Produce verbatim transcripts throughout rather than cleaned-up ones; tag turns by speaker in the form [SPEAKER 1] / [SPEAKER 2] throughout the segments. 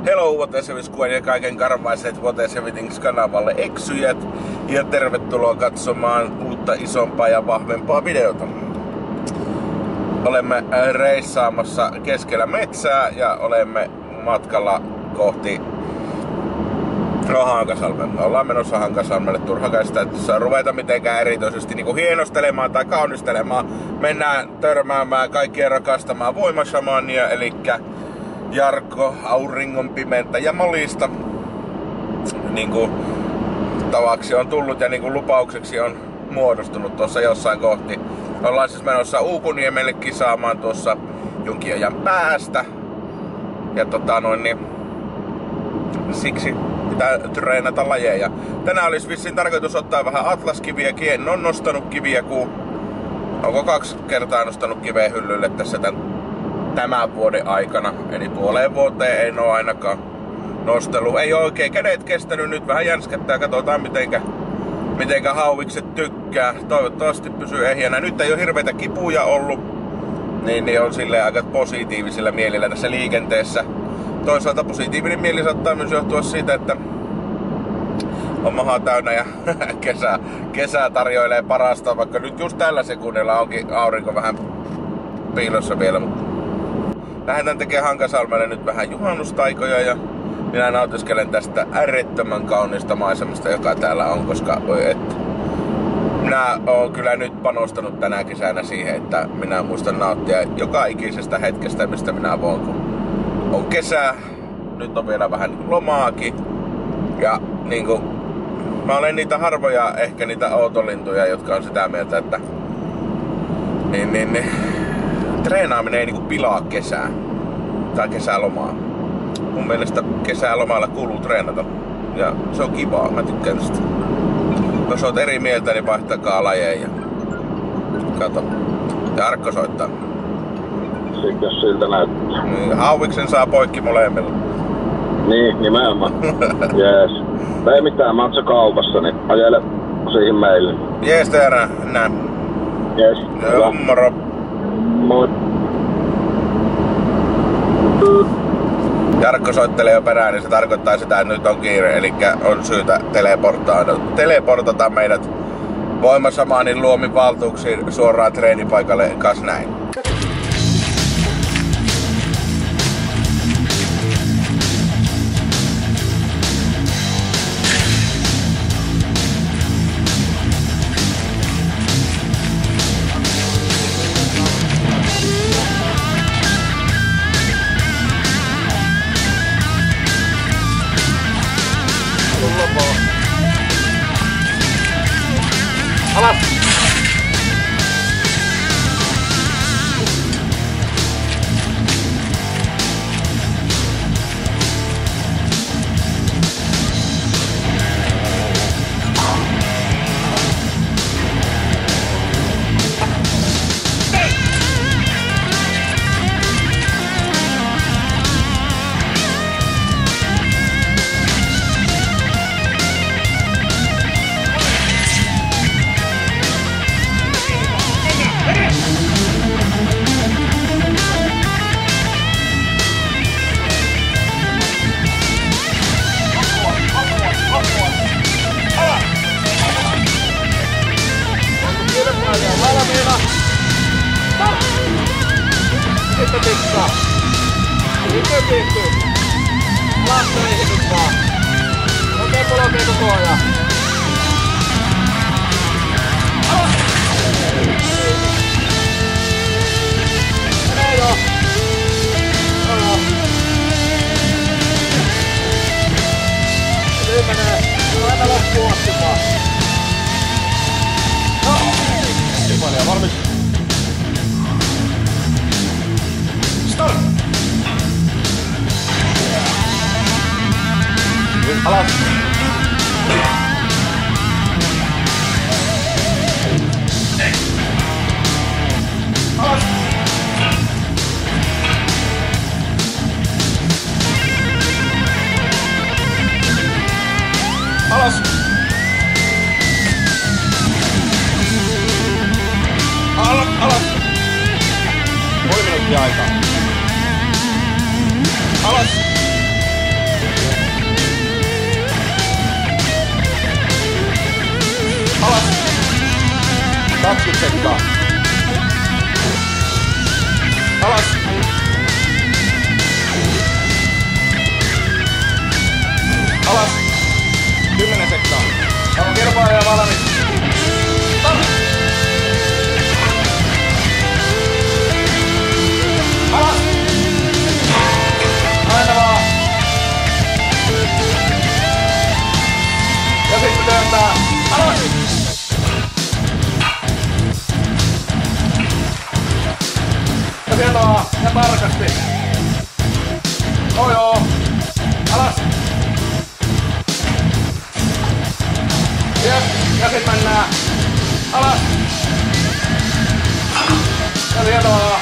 [SPEAKER 1] Hello What is Everything ja kaiken karvaiset What is Everything kanavalle eksyjät ja tervetuloa katsomaan uutta isompaa ja vahvempaa videota. Olemme reissaamassa keskellä metsää ja olemme matkalla kohti Hankasalmelle. Me ollaan menossa Hankasalmelle, turha kai sitä saa ruveta mitenkään erityisesti niinku hienostelemaan tai kaunistelemaan. Mennään törmäämään kaikkien rakastamaan voimashamania, elikkä Jarkko Auringon pimentä ja Molista. Niinku tavaksi on tullut ja niinku lupaukseksi on muodostunut tuossa jossain kohti. Ollaan siis menossa Uukuniemelle kisaamaan tuossa jonkin ajan päästä. Ja tota noin niin siksi pitää treenata lajeja. Tänään olisi vissiin tarkoitus ottaa vähän atlaskiviäkin. En ole nostanut kiviä, kun onko kaksi kertaa nostanut kiveä hyllylle tässä tämän, tämän vuoden aikana. Eli puoleen vuoteen en ole ainakaan nostellut. Ei ole oikein kädet kestänyt, nyt vähän jänskättää. Katsotaan mitenkä, mitenkä hauikset tykkää. Toivottavasti pysyy ehjänä. Nyt ei ole hirveitä kipuja ollut. Niin, niin on silleen aika positiivisilla mielillä tässä liikenteessä. Toisaalta positiivinen mieli saattaa myös johtua siitä, että on maha täynnä ja kesä, kesä tarjoilee parasta, vaikka nyt just tällä sekunnilla onkin aurinko vähän piilossa vielä. Mutta lähdetään tekemään Hankasalmelle nyt vähän juhannustaikoja ja minä nautiskelen tästä äärettömän kaunista maisemasta, joka täällä on, koska voi että. Minä olen kyllä nyt panostanut tänä kesänä siihen, että minä muistan nauttia joka ikisestä hetkestä, mistä minä voin, kun on kesä, nyt on vielä vähän lomaakin ja niinku mä olen niitä harvoja ehkä niitä outolintuja, jotka on sitä mieltä, että niin, niin, niin, treenaaminen ei niinku pilaa kesää tai kesälomaa. Mun mielestä kesälomalla kuuluu treenata ja se on kivaa, mä tykkään sitä. Jos oot eri mieltä, niin vaihtakaa lajeja. Kato, Jarkko soittaa.
[SPEAKER 2] Jos siltä näyttää.
[SPEAKER 1] Niin, hauiksen saa poikki molemmilla.
[SPEAKER 2] Niin, nimenomaan. Jees. Ei mitään, mä oon kaupassa, niin ajele siihen meille.
[SPEAKER 1] Jees, tehdään. Näin.
[SPEAKER 2] Jees.
[SPEAKER 1] Joo, moro.
[SPEAKER 2] Moi.
[SPEAKER 1] Jarkko soittelee jo perään, niin se tarkoittaa sitä, että nyt on kiire. Eli on syytä teleportata, teleportata meidät voimasamanin luomin valtuuksiin suoraan treenipaikalle. Kas näin.
[SPEAKER 3] Alas! Valmiina! Sitten tikkaa! Sitten tikkaa! Lahteihin nyt vaan! Okei, polkee koko ajan! Menee jo! Joo! Nyt menee! Se on aina loppuun asti vaan! Kipailija valmis. Start! Nyt alas. Alas. Alas. Alas, alas. Puoli minuuttia aikaa. Alas. Tarkasti. Joo joo. Alas. Jep. Ja sit mennään. Alas. Ja sieltä vaan.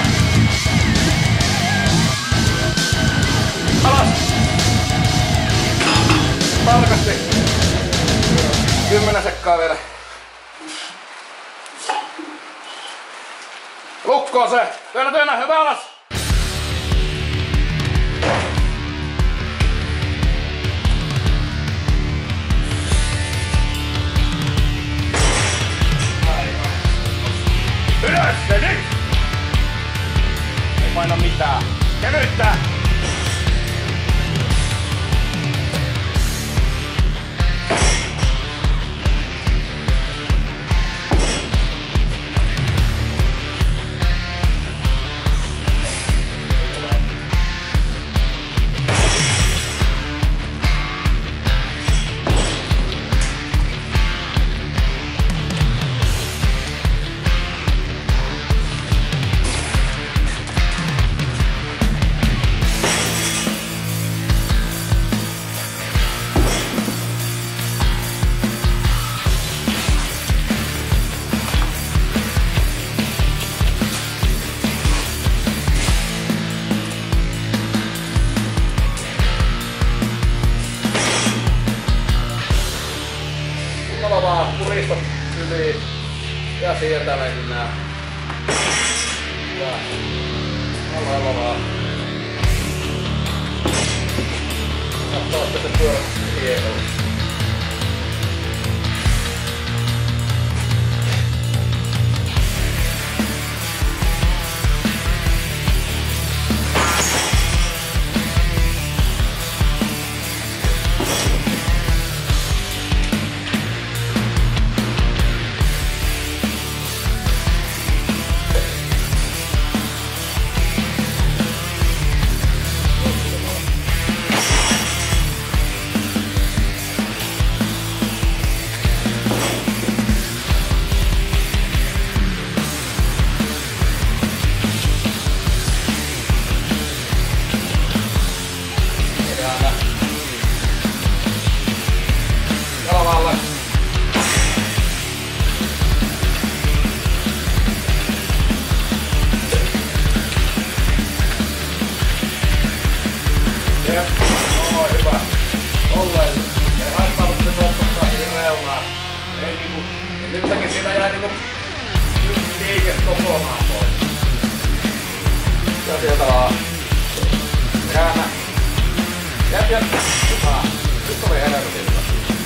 [SPEAKER 3] Alas. Tarkasti. Kymmenen sekkaa vielä. Lukkoon se! Työnnä, työnnä! Hyvä alas! Ylös se nyt! Ei paina mitään. Kevyttä! Vaan puristot yli ja sieltä mennään. Hyvä. Alla alla vaan. Katsotaan sitten pyörät hienoa. Jalavalle. Jep, no hyvä. Tolleen. Ei haittaa, mutta se nostaa siihen reunaan. Ei niinku, nytkin siinä jää niinku liike kokonaan pois. Ja sieltä vaan. Käännä. Jep, jep. Hyvä. Nyt oli helvetin.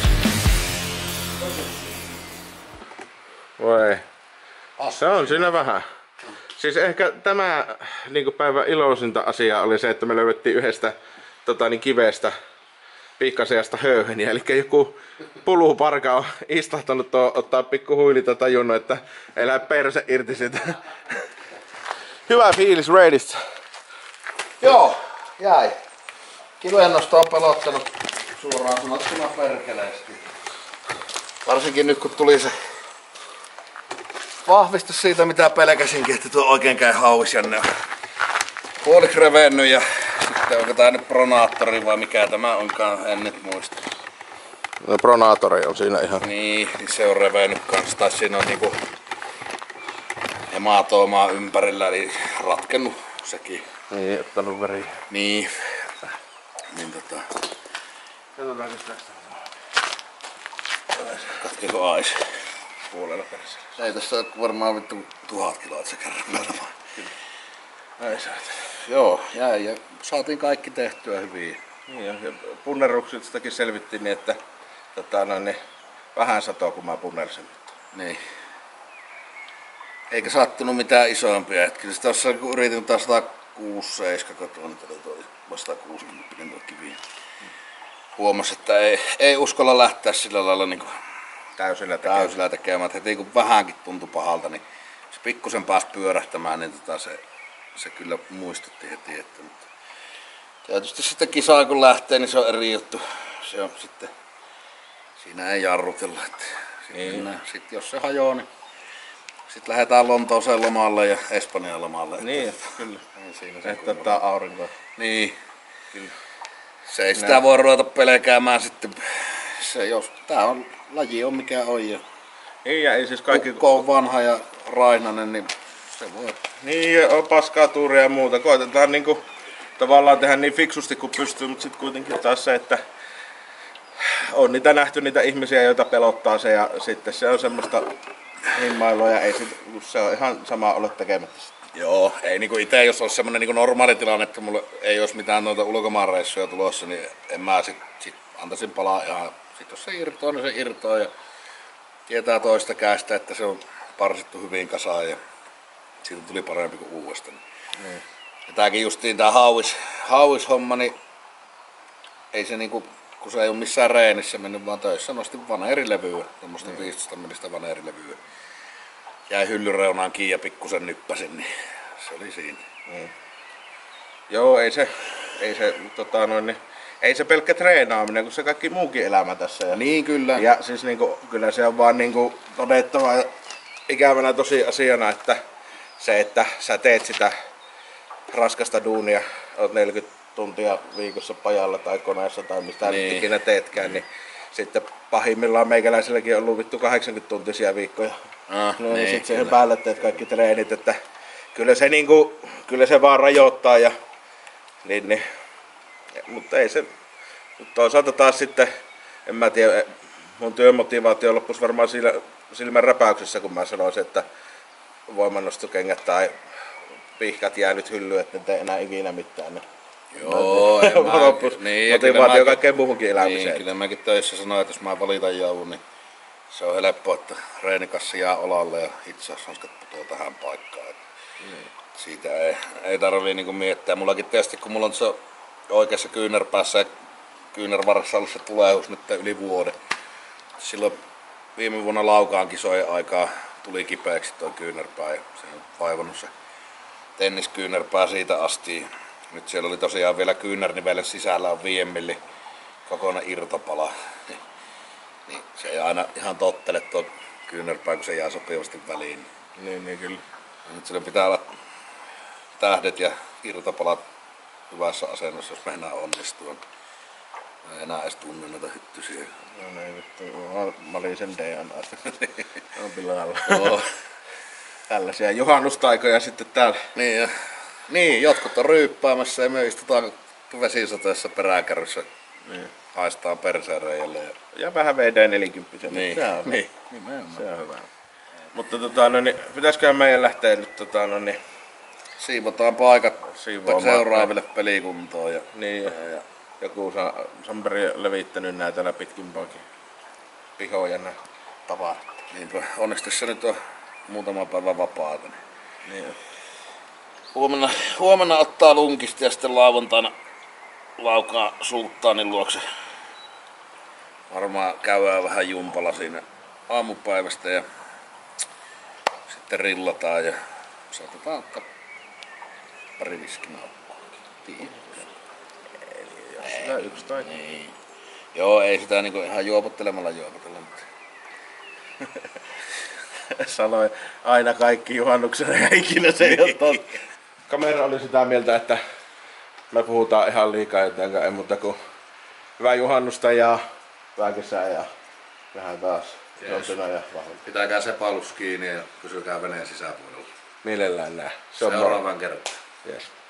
[SPEAKER 1] Voi. Se on siinä vähän. Siis ehkä tämä niin päivän iloisinta asia oli se, että me löydettiin yhdestä tota, niin kivestä pikkasiasta höyheniä. Eli joku puluparka on istahtanut tuo, ottaa pikku huilita tajunnut, että ei lähde perse irti sitä. Hyvä fiilis raidista.
[SPEAKER 3] Joo, jäi. Kivennosto on pelottanut suoraan sanottuna perkeleesti. Varsinkin nyt kun tuli se vahvistus siitä mitä pelkäsinkin, että tuo oikein käy hauis ja ne on puoliksi revennyt ja sitten onko tää nyt Pronaattori vai mikä tämä onkaan, en nyt muista.
[SPEAKER 1] No Pronaattori on siinä ihan.
[SPEAKER 3] Niin, niin se on revennyt kans, tai siinä on niinku hematoomaa ympärillä eli ratkennut sekin.
[SPEAKER 1] Niin, ottanut veri.
[SPEAKER 3] Niin. Niin tota.
[SPEAKER 1] Katsotaanko tästä.
[SPEAKER 3] Katkeeko ais puolella perässä? Ei tässä ole varmaan vittu tuhat kiloa se kerran varmaan. Ei saa. Joo, jäi ja saatiin kaikki tehtyä hyvin.
[SPEAKER 1] Niin ja punneruksistakin selvittiin niin, että tota, no, niin, vähän satoa kun mä punnersin.
[SPEAKER 3] Niin. Eikä sattunut mitään isompia. Et kyllä tossa kun yritin taas sata kuusi seitsemän kotona, niin toi vasta kuusikymmentä tuo kivi. Huomasi, että ei, ei uskalla lähteä sillä lailla niin kuin
[SPEAKER 1] täysillä tekemään.
[SPEAKER 3] Täysillä tekemään. Heti kun vähänkin tuntui pahalta, niin se pikkusen pääsi pyörähtämään, niin tota se, se kyllä muistutti heti. Että, mutta tietysti sitten kisaa kun lähtee, niin se on eri juttu. Se on sitten, siinä ei jarrutella. Että
[SPEAKER 1] niin.
[SPEAKER 3] sitten jos se hajoaa, niin
[SPEAKER 4] Sitten lähdetään Lontooseen lomalle ja Espanjaan lomalle.
[SPEAKER 1] Niin, kyllä.
[SPEAKER 4] Ei siinä se
[SPEAKER 1] Että ottaa aurinkoa.
[SPEAKER 4] Niin. Kyllä. Se ei sitä voi ruveta pelkäämään sitten. Se jos tää on laji on mikä on ja
[SPEAKER 1] Niin ja ei siis kaikki...
[SPEAKER 4] Ukko on vanha ja raihnainen, niin se voi.
[SPEAKER 1] Niin, on paskaa tuuria ja muuta. Koitetaan niinku tavallaan tehdä niin fiksusti kuin pystyy, mutta sitten kuitenkin taas se, että on niitä nähty niitä ihmisiä, joita pelottaa se ja sitten se on semmoista himmailua ja ei sit, se on ihan sama ole tekemättä.
[SPEAKER 4] Joo, ei niinku ite jos olisi semmonen niinku normaali tilanne, että mulla ei olisi mitään noita ulkomaanreissuja tulossa, niin en mä sit, sit antaisin palaa ihan. Sit jos se irtoaa, niin se irtoaa ja tietää toista käistä, että se on parsittu hyvin kasaan ja siitä tuli parempi kuin uudestaan. Mm. Ja tääkin justiin tää hauis, hauishomma, niin ei se niinku, kun se ei oo missään reenissä mennyt vaan töissä, nosti vaneerilevyä, tommoista mm. viisitoista millistä vaneerilevyä. Jäi hyllyreunaan kiinni ja pikkusen nyppäsin, niin se oli siinä.
[SPEAKER 1] Mm. Joo, ei se, ei se, tota noin, niin, ei se pelkkä treenaaminen, kun se kaikki muukin elämä tässä. Ja,
[SPEAKER 4] niin kyllä.
[SPEAKER 1] Ja siis niinku, kyllä se on vaan niinku todettava ikävänä tosi asiana, että se, että sä teet sitä raskasta duunia, oot neljäkymmentä tuntia viikossa pajalla tai koneessa tai mistä niin. nyt ikinä teetkään, niin sitten pahimmillaan meikäläisilläkin on ollut vittu kahdeksankymmentä tuntisia viikkoja.
[SPEAKER 4] Ah,
[SPEAKER 1] no,
[SPEAKER 4] niin,
[SPEAKER 1] sitten siihen päälle teet kaikki treenit, että kyllä se, niinku, kyllä se vaan rajoittaa ja niin, niin. Mutta ei se, mutta toisaalta taas sitten, en mä tiedä, mun työmotivaatio loppuisi varmaan silmän räpäyksessä, kun mä sanoisin, että voimannostokengät tai pihkat jää nyt hyllyyn, että ne tee enää ikinä mitään. Niin.
[SPEAKER 4] Joo, en mä,
[SPEAKER 1] niin, motivaatio kaikkeen muuhunkin elämiseen.
[SPEAKER 4] Niin, kyllä mäkin töissä sanoin, että jos mä valitan joudun, niin se on helppo, että reenikassa jää olalle ja itse asiassa hanskat putoaa tähän paikkaan. Mm. Siitä ei, ei tarvii niinku miettiä. Mullakin tietysti, kun mulla on se oikeassa kyynärpäässä ja kyynärvarressa ollut se tulehus nyt yli vuoden. Silloin viime vuonna Laukaan kisojen aikaa tuli kipeäksi tuo kyynärpää ja se on vaivannut se tenniskyynärpää siitä asti. Nyt siellä oli tosiaan vielä kyynärnivelen sisällä on viiden millin kokoinen irtopala. Niin se ei aina ihan tottele tuo kyynärpää, kun se jää sopivasti väliin.
[SPEAKER 1] Niin, niin kyllä.
[SPEAKER 4] Ja nyt sillä pitää olla tähdet ja irtopalat hyvässä asennossa, jos mennään onnistua. Mä en enää edes tunne noita hyttysiä.
[SPEAKER 1] No niin, vittu. Mä olin sen D N A:sta. On pilalla.
[SPEAKER 4] Joo.
[SPEAKER 1] Tällaisia juhannustaikoja sitten täällä.
[SPEAKER 4] Niin, ja, niin, jotkut on ryyppäämässä ja me istutaan vesisateessa peräkärryssä. Niin. Haistaan perseen reijalle. Ja,
[SPEAKER 1] ja vähän V D neljäkymmentä.
[SPEAKER 4] Niin,
[SPEAKER 1] se on,
[SPEAKER 4] niin.
[SPEAKER 1] Se on hyvä. Mutta tota, no, niin, pitäisikö meidän lähteä nyt tota, no, niin,
[SPEAKER 4] siivotaan paikat
[SPEAKER 1] siivoamaan
[SPEAKER 4] seuraaville pelikuntoon. Ja,
[SPEAKER 1] niin, ja, ja joku sa, Samperi on levittänyt näitä täällä pitkin poikin pihoja nää tavarat.
[SPEAKER 4] Niinpä, onneksi tässä nyt on muutama päivä vapaata. Niin.
[SPEAKER 1] Niin.
[SPEAKER 4] Huomenna, huomenna ottaa lunkista ja sitten lauantaina Laukaa sulttaanin luokse. Varmaan käydään vähän jumpalla siinä aamupäivästä ja sitten rillataan ja saatetaan ottaa pari viskinaukkaakin.
[SPEAKER 1] Sitä yksi tai.
[SPEAKER 4] Niin. Joo, ei sitä niinku ihan juopottelemalla juopotella.
[SPEAKER 1] Sanoin aina kaikki juhannuksena ja ikinä se ei ole totta. Kamera oli sitä mieltä, että me puhutaan ihan liikaa jotenkaan, ei muuta kuin hyvää juhannusta ja hyvää kesää ja vähän taas jontuna ja vahvempi.
[SPEAKER 4] Pitäkää se palus kiinni ja pysykää veneen sisäpuolella.
[SPEAKER 1] Mielellään nää. Se on
[SPEAKER 4] seuraavan kertaan.
[SPEAKER 1] Yes.